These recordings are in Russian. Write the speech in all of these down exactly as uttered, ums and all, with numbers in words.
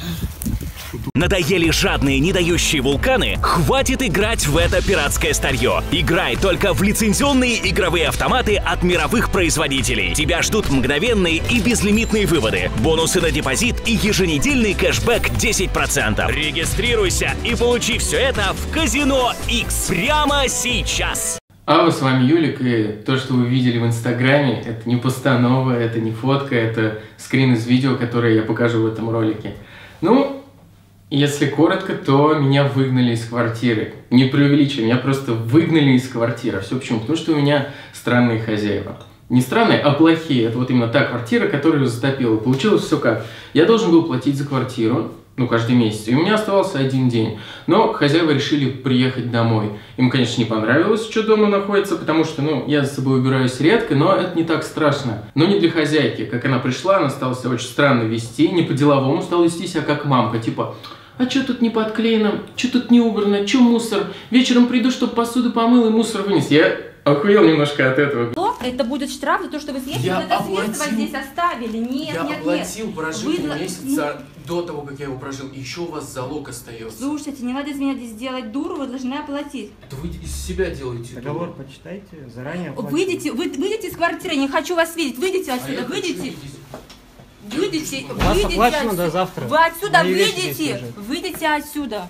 Надоели жадные, не дающие вулканы? Хватит играть в это пиратское старье. Играй только в лицензионные игровые автоматы от мировых производителей. Тебя ждут мгновенные и безлимитные выводы, бонусы на депозит и еженедельный кэшбэк десять процентов. Регистрируйся и получи все это в Казино X прямо сейчас. А с вами Юлик, и то, что вы видели в Инстаграме, это не постанова, это не фотка, это скрин из видео, которое я покажу в этом ролике. Ну, если коротко, то меня выгнали из квартиры. Не преувеличиваю, меня просто выгнали из квартиры. Все почему? Потому что у меня странные хозяева. Не странные, а плохие. Это вот именно та квартира, которую затопила. Получилось все как. Я должен был платить за квартиру, ну, каждый месяц. И у меня оставался один день. Но хозяева решили приехать домой. Им, конечно, не понравилось, что дома находится, потому что, ну, я за собой убираюсь редко, но это не так страшно. Но не для хозяйки. Как она пришла, она стала себя очень странно вести, не по-деловому стала вести себя как мамка. Типа, а что тут не подклеено, что тут не убрано, что мусор? Вечером приду, чтобы посуду помыл и мусор вынес. Я охуел немножко от этого. Это будет штраф за то, что вы съездили, вот это средство здесь оставили. Нет, я нет, оплатил нет. прожитый Вы... месяца до того, как я его прожил. И еще у вас залог остается. Слушайте, не надо из меня здесь делать дуру, вы должны оплатить. Это вы из себя делаете договор, дуру. почитайте, заранее оплатите. Выйдите, вы, выйдите из квартиры, я не хочу вас видеть. Выйдите отсюда, а выйдите. Выйдите, У вас выйдите оплачено отсюда. до завтра. Вы отсюда Мои выйдите, выйдите отсюда.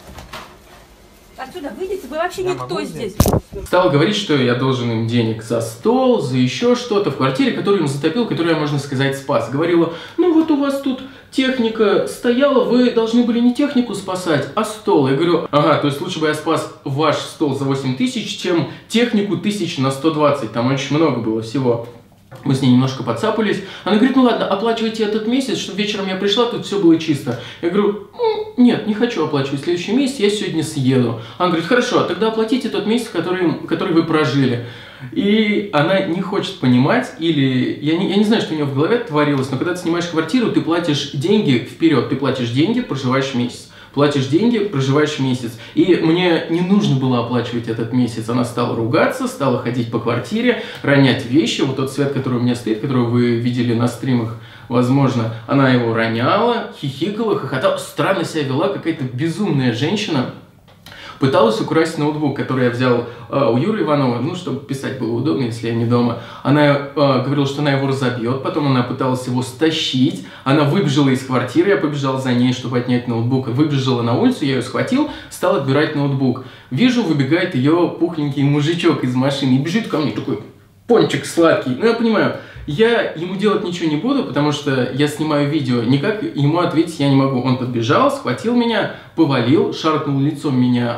Отсюда выйдите, вы вообще Я никто здесь. Стал говорить, что я должен им денег за стол, за еще что-то в квартире, которую им затопил, которую я, можно сказать, спас. Говорила, ну вот у вас тут техника стояла, вы должны были не технику спасать, а стол. Я говорю, ага, то есть лучше бы я спас ваш стол за восемь тысяч, чем технику тысяч на сто двадцать, там очень много было всего. Мы с ней немножко подцапались. Она говорит, ну ладно, оплачивайте этот месяц, чтобы вечером я пришла, тут все было чисто. Я говорю, ну, нет, не хочу оплачивать следующий месяц, я сегодня съеду. Она говорит, хорошо, тогда оплатите тот месяц, который, который вы прожили. И она не хочет понимать, или, я не, я не знаю, что у нее в голове творилось, но когда ты снимаешь квартиру, ты платишь деньги вперед, ты платишь деньги, проживаешь месяц. Платишь деньги, проживаешь месяц. И мне не нужно было оплачивать этот месяц. Она стала ругаться, стала ходить по квартире, ронять вещи. Вот тот свет, который у меня стоит, который вы видели на стримах, возможно, она его роняла, хихикала, хохотала. Странно себя вела, какая-то безумная женщина. Пыталась украсть ноутбук, который я взял э, у Юры Иванова, ну, чтобы писать было удобно, если я не дома. Она э, говорила, что она его разобьет, потом она пыталась его стащить. Она выбежала из квартиры, я побежал за ней, чтобы отнять ноутбук. Выбежала на улицу, я ее схватил, стал отбирать ноутбук. Вижу, выбегает ее пухленький мужичок из машины и бежит ко мне, такой пончик сладкий. Ну, я понимаю, я ему делать ничего не буду, потому что я снимаю видео, никак ему ответить я не могу. Он подбежал, схватил меня, повалил, шаркнул лицом меня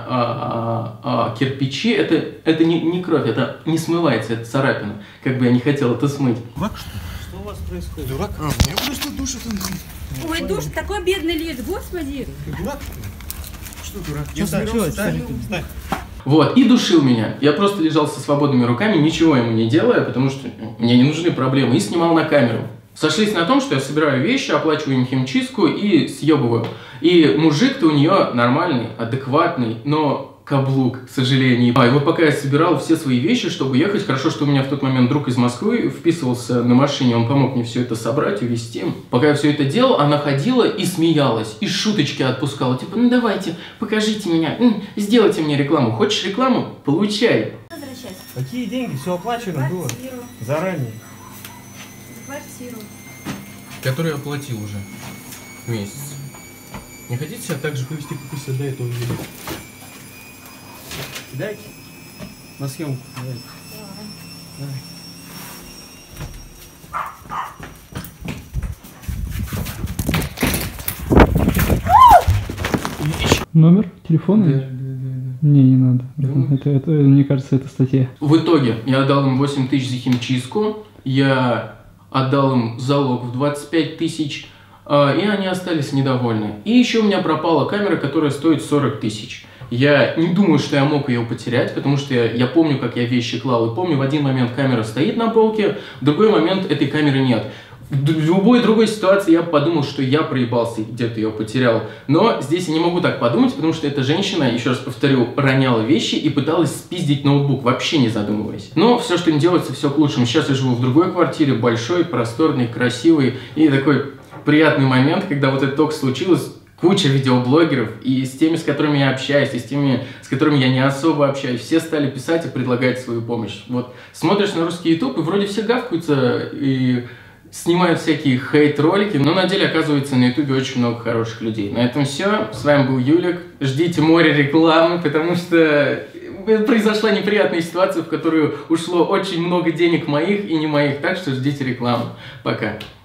а, а, а, кирпичи. Это, это не, не кровь, это не смывается, это царапина. Как бы я не хотел это смыть. Дурак, что ли? Что у вас происходит? Дурак? А, меня просто душит он. Ой, душ, такой бедный лес, господи. Ты дурак? Что дурак? Что случилось? Встань. Вот, и душил меня. Я просто лежал со свободными руками, ничего ему не делая, потому что мне не нужны проблемы, и снимал на камеру. Сошлись на том, что я собираю вещи, оплачиваю им химчистку и съебываю. И мужик-то у нее нормальный, адекватный, но каблук, к сожалению. А, и вот пока я собирал все свои вещи, чтобы ехать, хорошо, что у меня в тот момент друг из Москвы вписывался на машине, он помог мне все это собрать, увезти. Пока я все это делал, она ходила и смеялась, и шуточки отпускала, типа, ну давайте, покажите меня, сделайте мне рекламу. Хочешь рекламу? Получай. Возвращайся. Какие деньги? Все оплачено было заранее. За квартиру. Который оплатил уже месяц. Не хотите себя так же повести, как вы себя до этого вели? Дайте на съемку. Давай. Давай. Номер телефона? Да, да, да, да. Не, не надо. Да. Это, это, мне кажется, это статья. В итоге я отдал им восемь тысяч за химчистку, я отдал им залог в двадцать пять тысяч, и они остались недовольны. И еще у меня пропала камера, которая стоит сорок тысяч. Я не думаю, что я мог ее потерять, потому что я, я помню, как я вещи клал, и помню, в один момент камера стоит на полке, в другой момент этой камеры нет. В любой другой ситуации я подумал, что я проебался и где-то ее потерял. Но здесь я не могу так подумать, потому что эта женщина, еще раз повторю, роняла вещи и пыталась спиздить ноутбук, вообще не задумываясь. Но все, что не делается, все к лучшему. Сейчас я живу в другой квартире, большой, просторной, красивой и такой приятный момент, когда вот это только случилось. Куча видеоблогеров, и с теми, с которыми я общаюсь, и с теми, с которыми я не особо общаюсь, все стали писать и предлагать свою помощь. Вот смотришь на русский YouTube, и вроде все гавкаются и снимают всякие хейт-ролики, но на деле, оказывается, на YouTube очень много хороших людей. На этом все. С вами был Юлик. Ждите море рекламы, потому что произошла неприятная ситуация, в которую ушло очень много денег моих и не моих, так что ждите рекламу. Пока.